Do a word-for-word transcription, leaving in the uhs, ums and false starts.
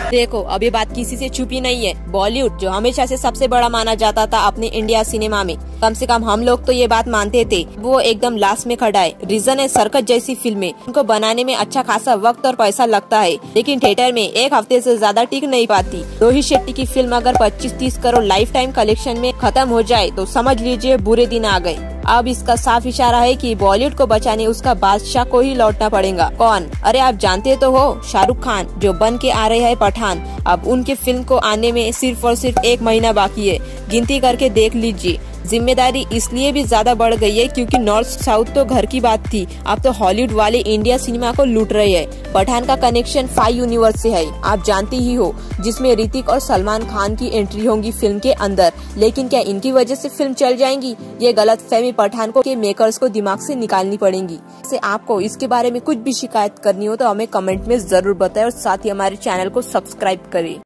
देखो अब ये बात किसी से छुपी नहीं है, बॉलीवुड जो हमेशा से सबसे बड़ा माना जाता था अपने इंडिया सिनेमा में, कम से कम हम लोग तो ये बात मानते थे, वो एकदम लास्ट में खड़ा है। रीजन है सर्कस जैसी फिल्में, उनको बनाने में अच्छा खासा वक्त और पैसा लगता है, लेकिन थिएटर में एक हफ्ते से ज्यादा टिक नहीं पाती। रोहित शेट्टी की फिल्म अगर पच्चीस तीस करोड़ लाइफ टाइम कलेक्शन में खत्म हो जाए तो समझ लीजिए बुरे दिन आ गए। अब इसका साफ इशारा है कि बॉलीवुड को बचाने उसका बादशाह को ही लौटना पड़ेगा। कौन? अरे आप जानते तो हो, शाहरुख खान, जो बन के आ रहे हैं पठान। अब उनके फिल्म को आने में सिर्फ और सिर्फ एक महीना बाकी है, गिनती करके देख लीजिए। जिम्मेदारी इसलिए भी ज्यादा बढ़ गई है क्योंकि नॉर्थ साउथ तो घर की बात थी, अब तो हॉलीवुड वाले इंडिया सिनेमा को लूट रहे हैं। पठान का कनेक्शन फाइव यूनिवर्स से है, आप जानती ही हो, जिसमें ऋतिक और सलमान खान की एंट्री होगी फिल्म के अंदर। लेकिन क्या इनकी वजह से फिल्म चल जाएगी? ये गलत फहमी पठान को के मेकर्स को दिमाग से निकालनी पड़ेगी। से आपको इसके बारे में कुछ भी शिकायत करनी हो तो हमें कमेंट में जरूर बताएं और साथ ही हमारे चैनल को सब्सक्राइब करें।